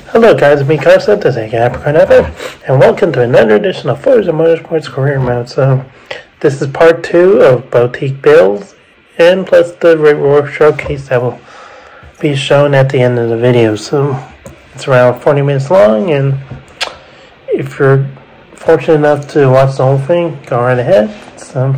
Hello guys, it's me Karlo, this is Karlo, and welcome to another edition of Forza Motorsport's Career Mode. So, this is part 2 of boutique builds, and plus the reward showcase that will be shown at the end of the video. So, it's around 40 minutes long, and if you're fortunate enough to watch the whole thing, go right ahead. So,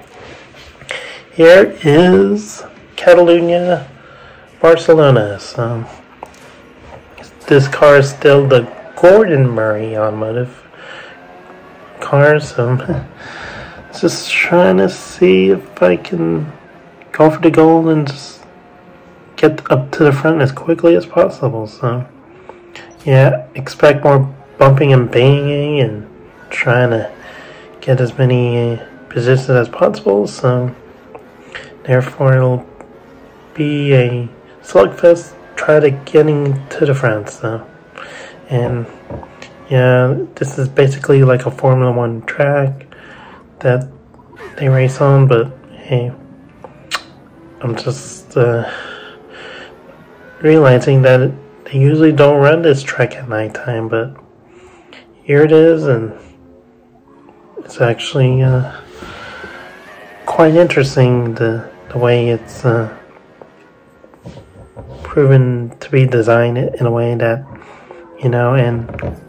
here is Catalunya, Barcelona. So, this car is still the Gordon Murray automotive car, so just trying to see if I can go for the goal and just get up to the front as quickly as possible. So yeah, expect more bumping and banging and trying to get as many positions as possible, so therefore it'll be a slugfest. Try to getting to the front. So, and yeah, this is basically like a Formula 1 track that they race on, but hey, I'm just realizing that they usually don't run this track at nighttime, but here it is, and it's actually quite interesting the way it's proven to be designed in a way that, you know, and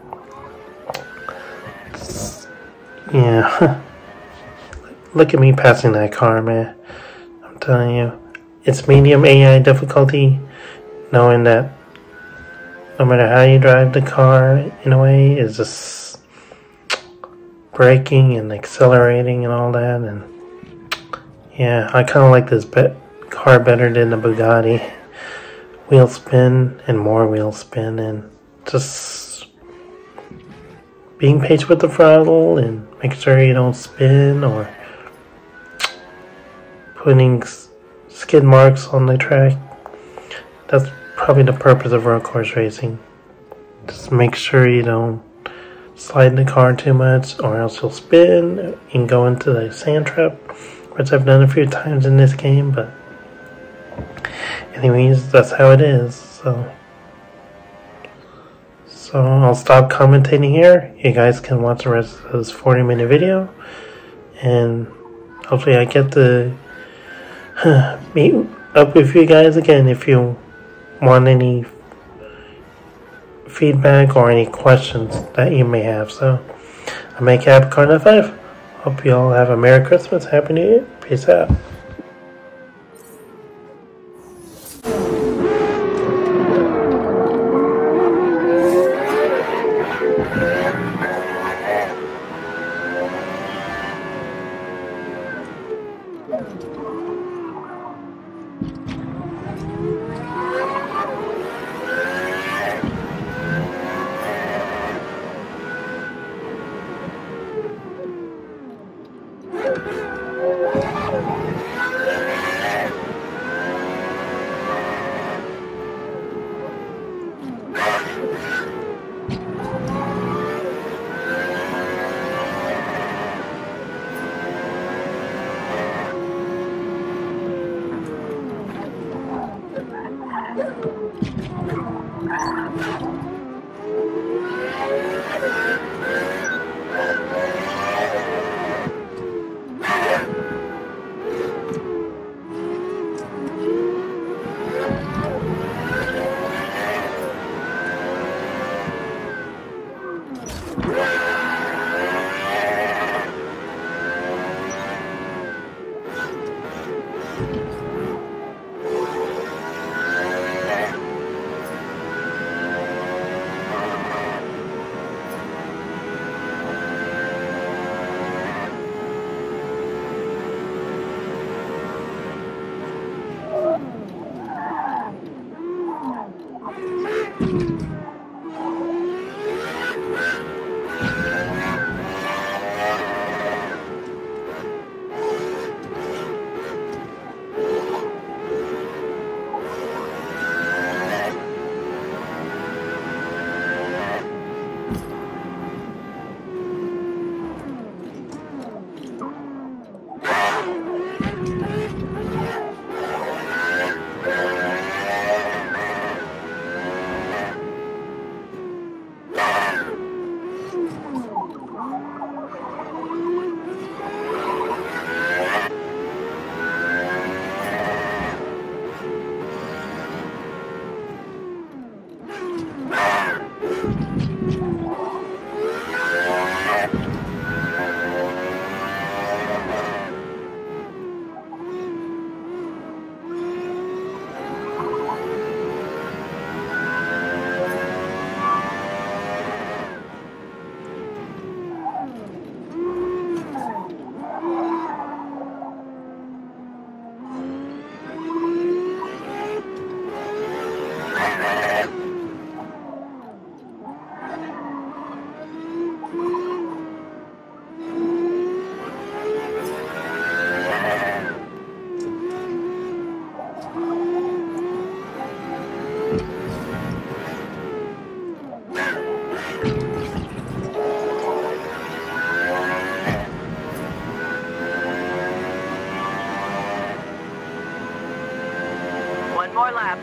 yeah, look at me passing that car, man. I'm telling you, it's medium AI difficulty, knowing that no matter how you drive the car, in a way, is just braking and accelerating and all that. And yeah, I kind of like this car better than the Bugatti. Wheel spin and more wheel spin, and just being patient with the throttle and make sure you don't spin or putting skid marks on the track. That's probably the purpose of road course racing. Just make sure you don't slide the car too much, or else you'll spin and go into the sand trap, which I've done a few times in this game, but anyways, that's how it is. So I'll stop commentating here. You guys can watch the rest of this 40-minute video, and hopefully I get to meet up with you guys again if you want any feedback or any questions that you may have. So I'm Karlo 5. Hope you all have a Merry Christmas, Happy New Year. Peace out. lap.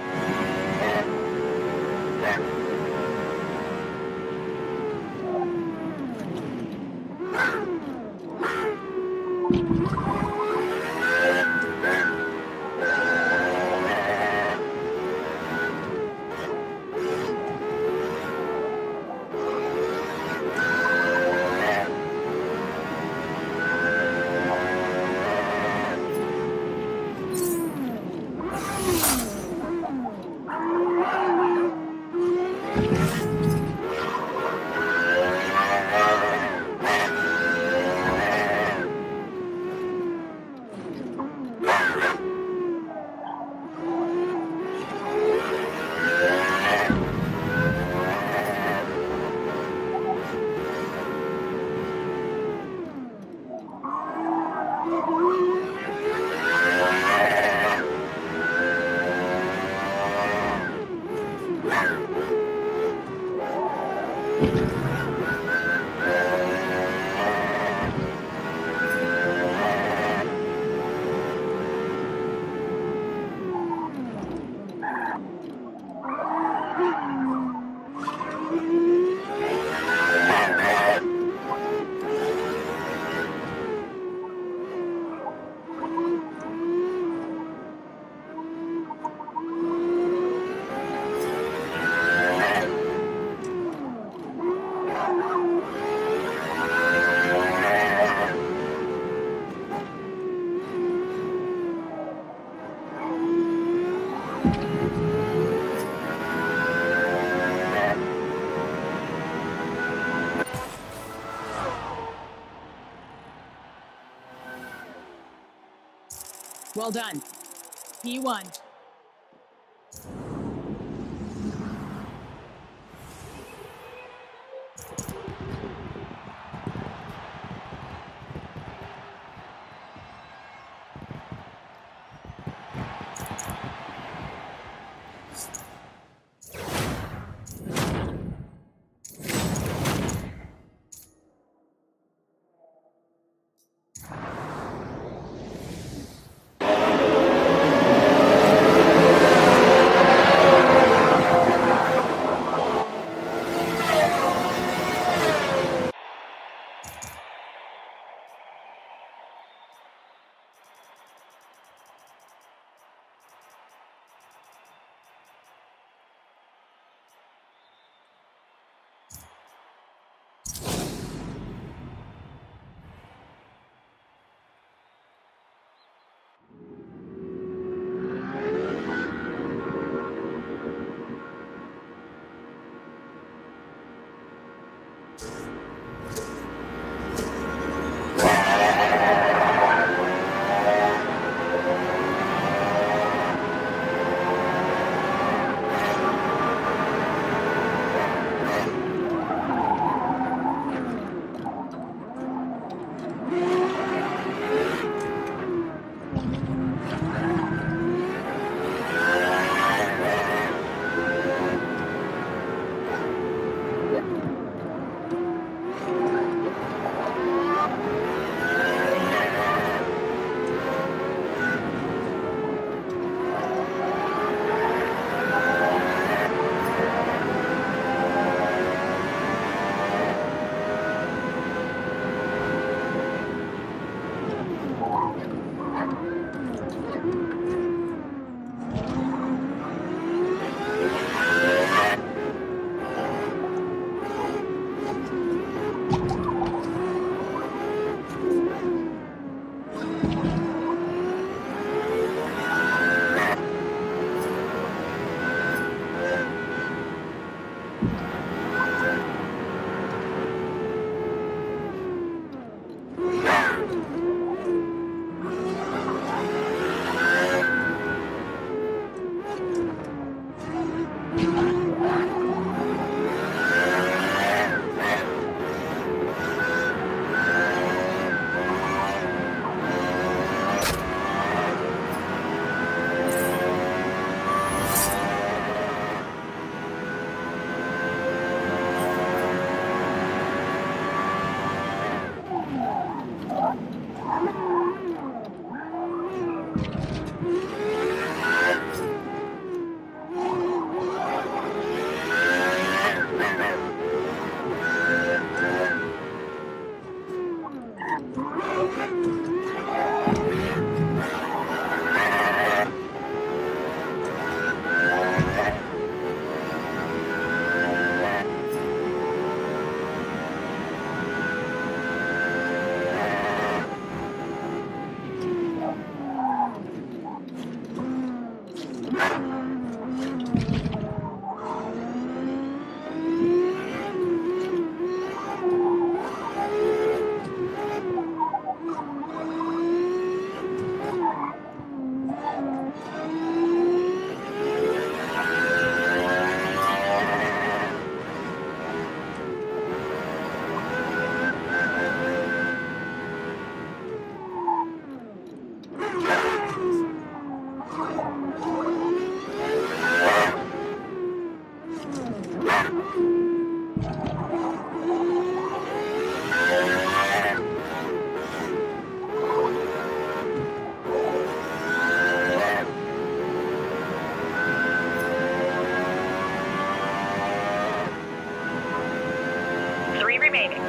Well done. He won. Remaining.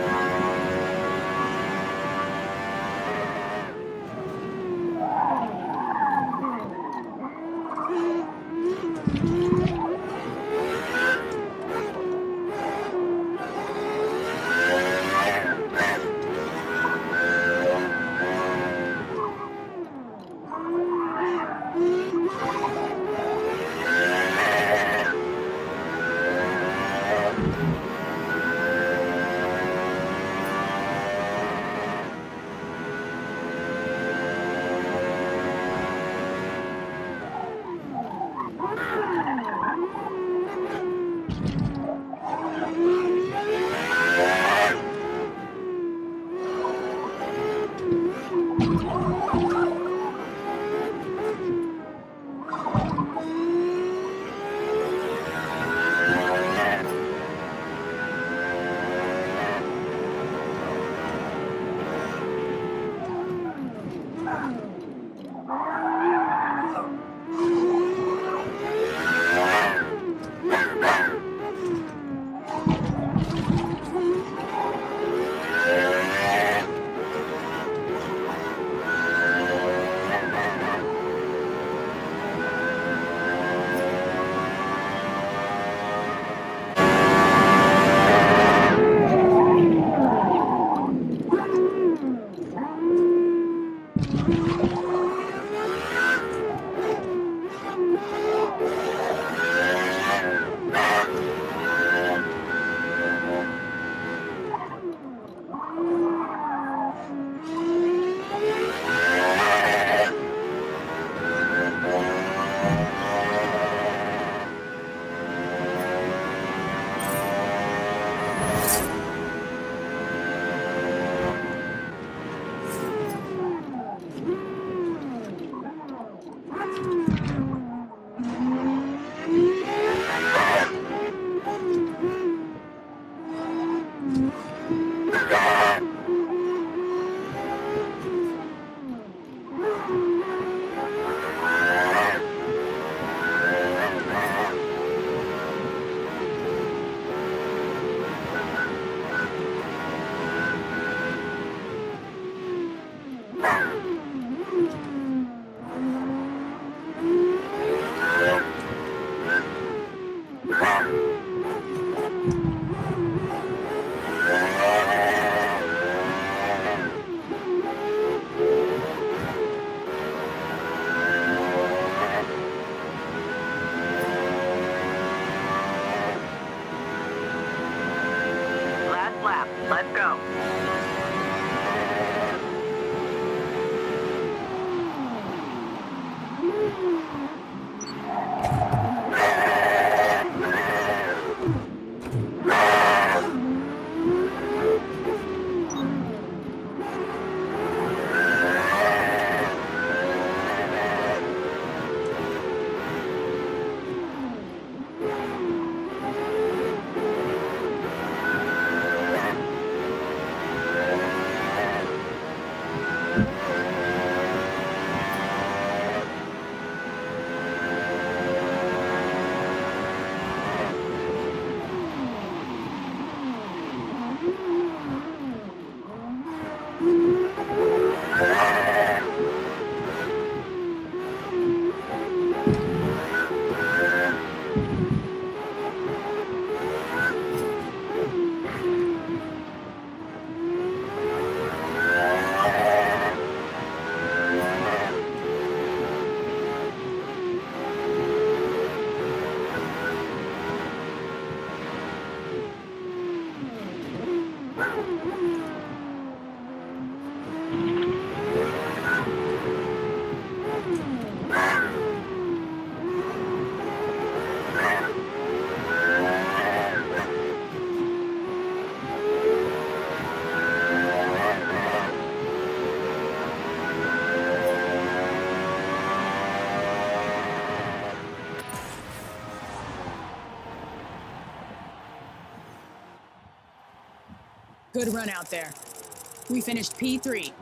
Let's go. Good run out there. We finished P3.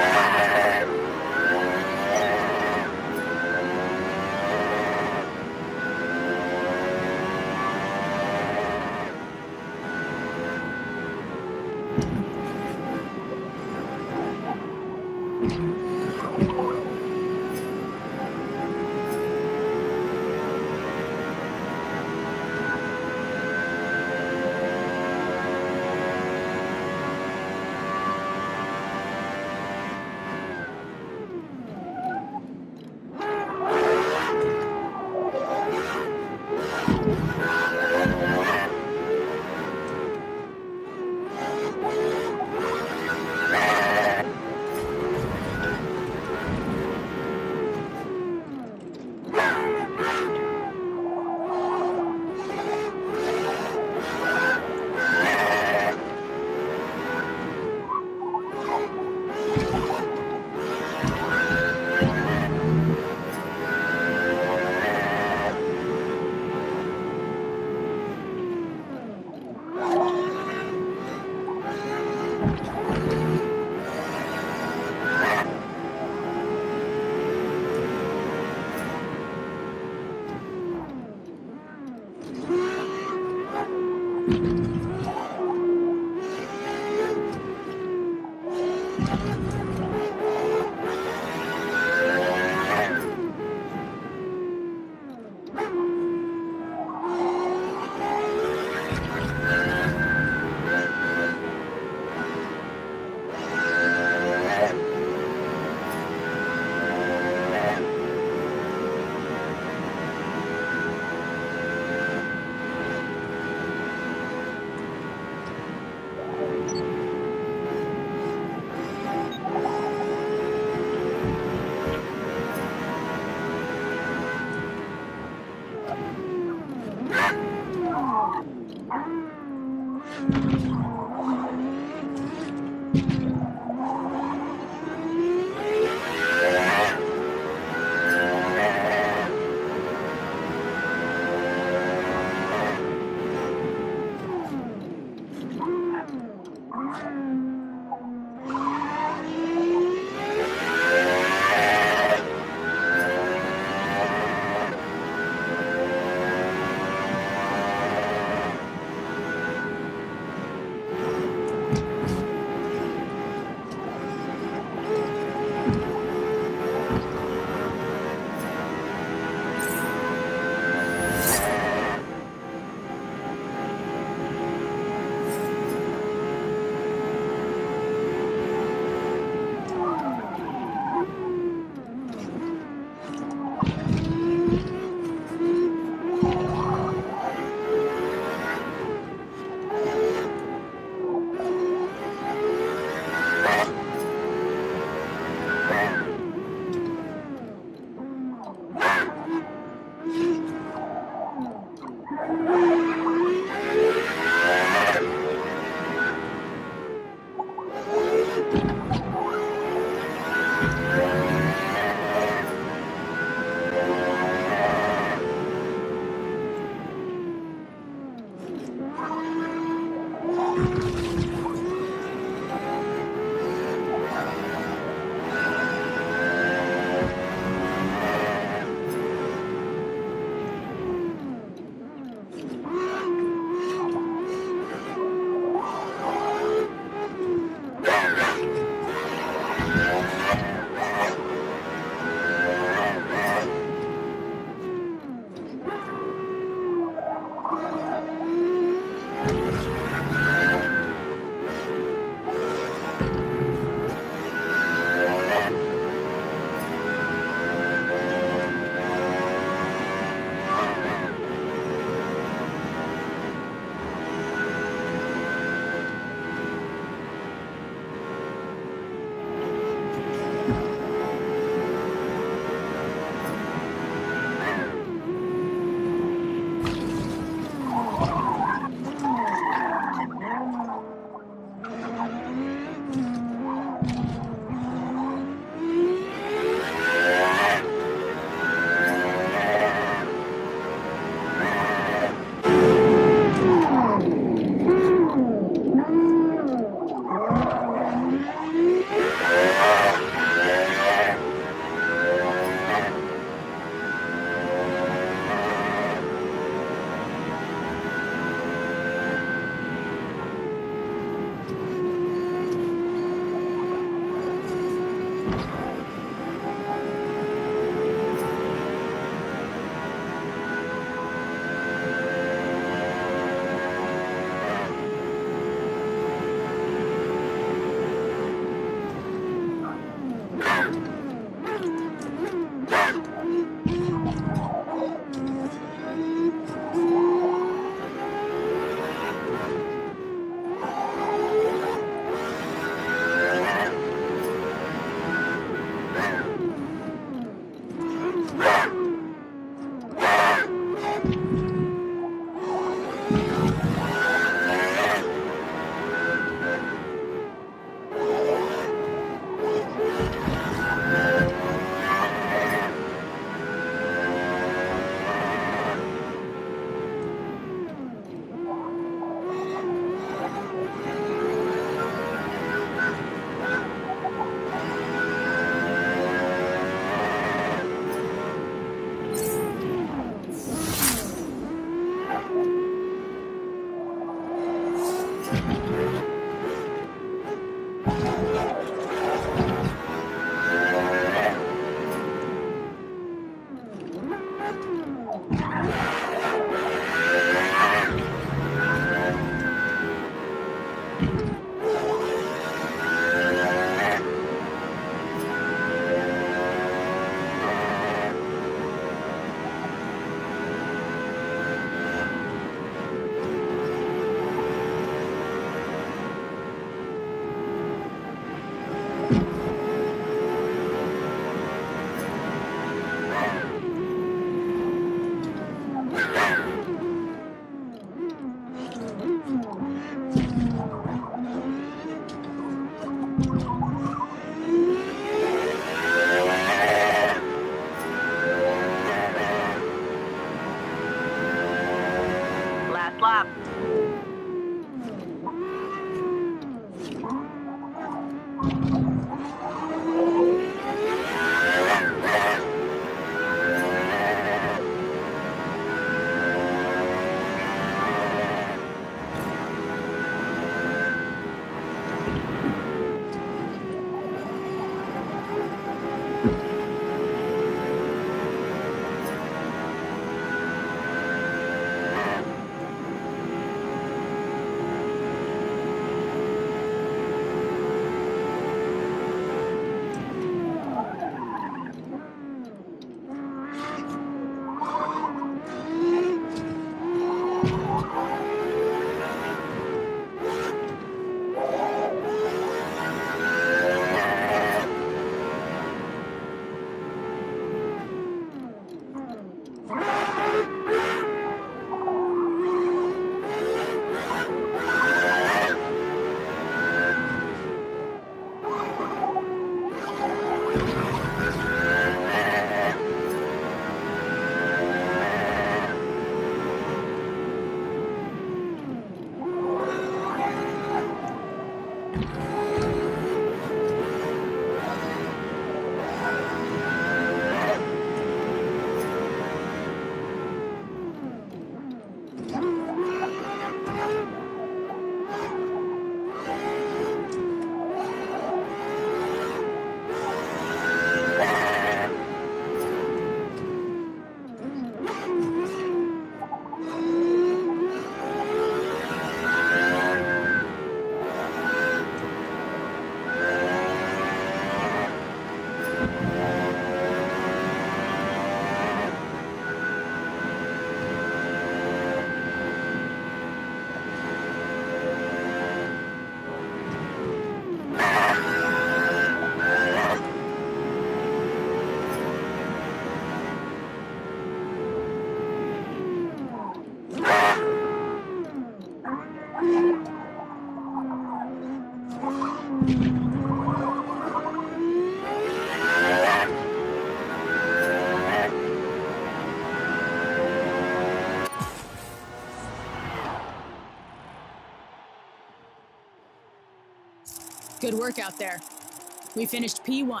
Good work out there. We finished P1.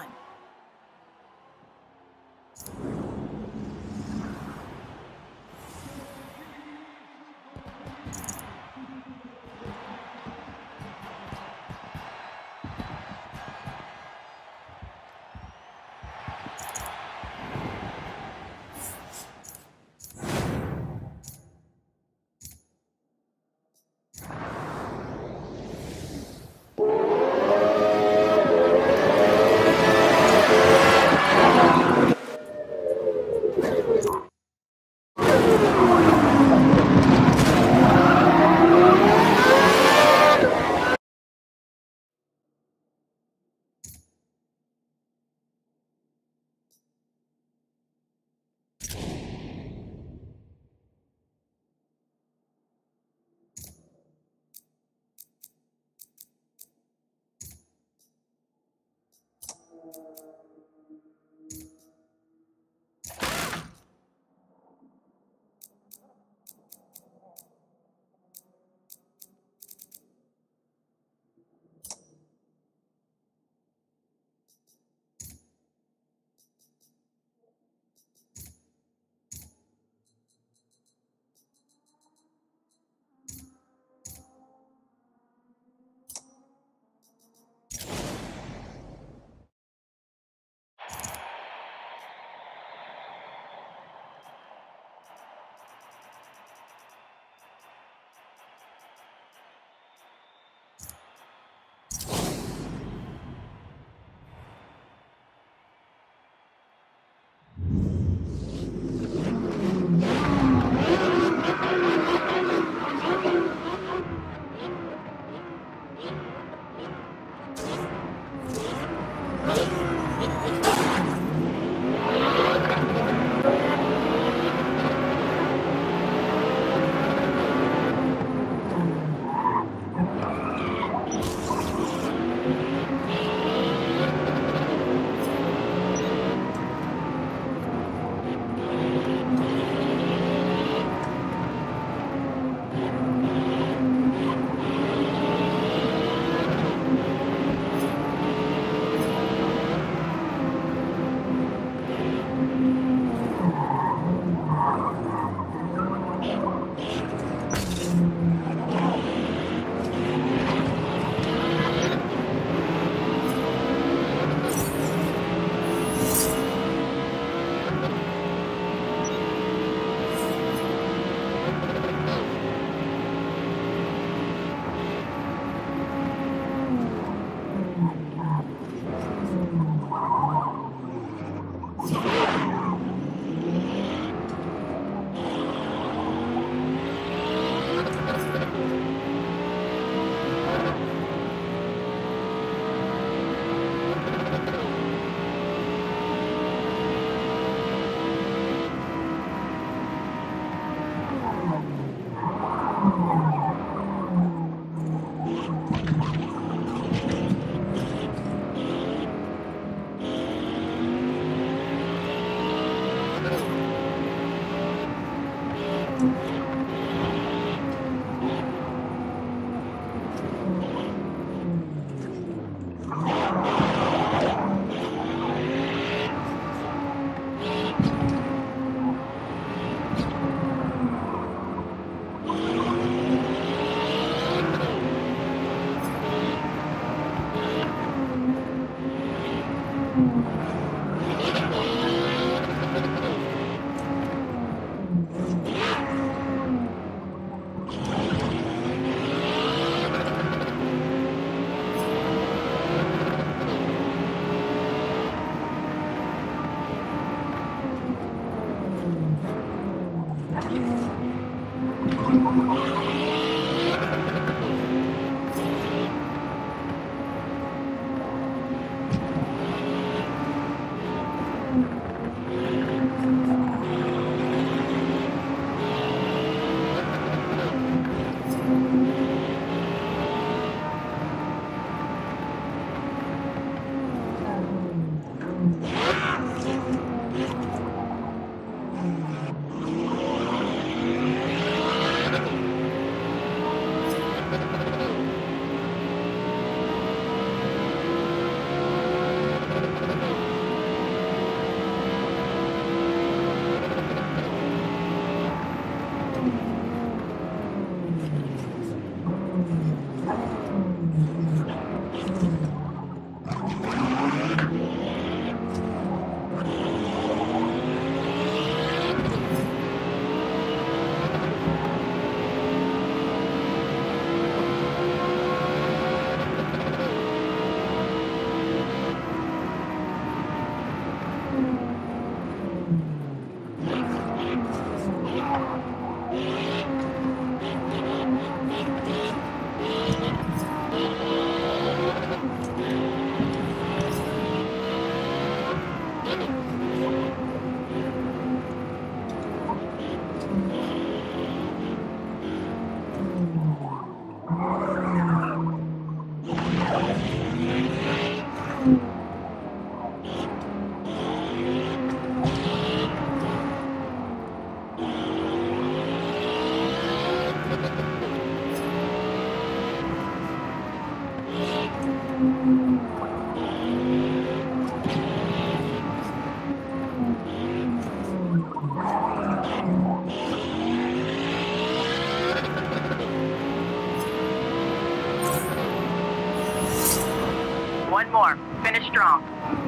One more. Finish strong.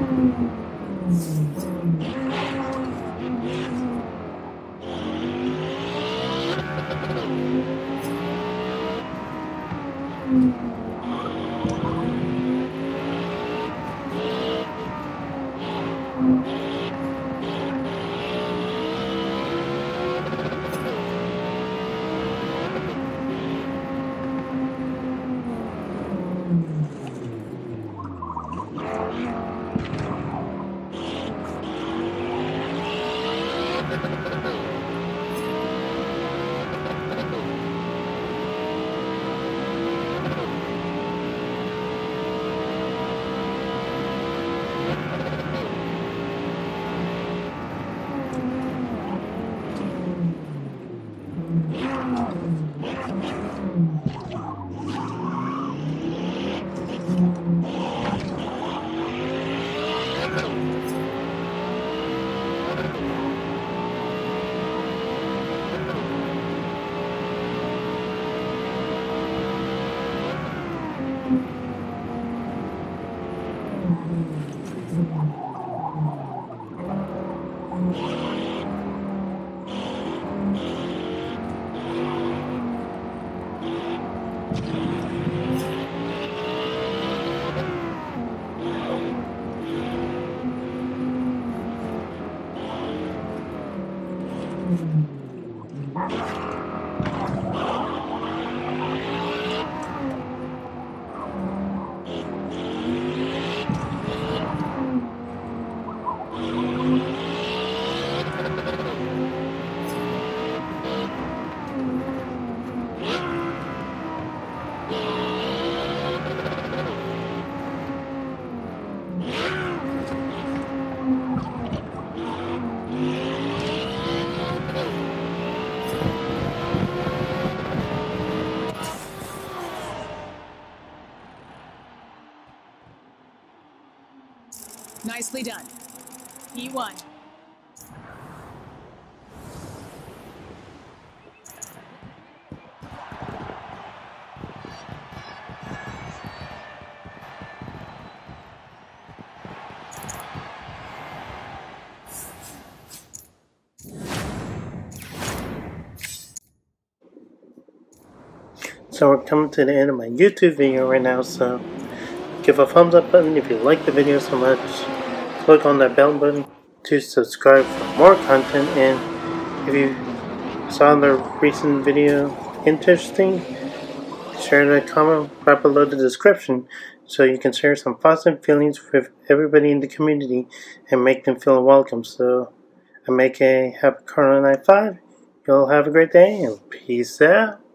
Nicely done. P1. So we're coming to the end of my YouTube video right now, so give a thumbs up button if you like the video so much. Click on that bell button to subscribe for more content, and if you saw the recent video interesting, share the comment right below the description so you can share some positive feelings with everybody in the community and make them feel welcome. So I make a happy Karlo 95. You'll have a great day and peace out.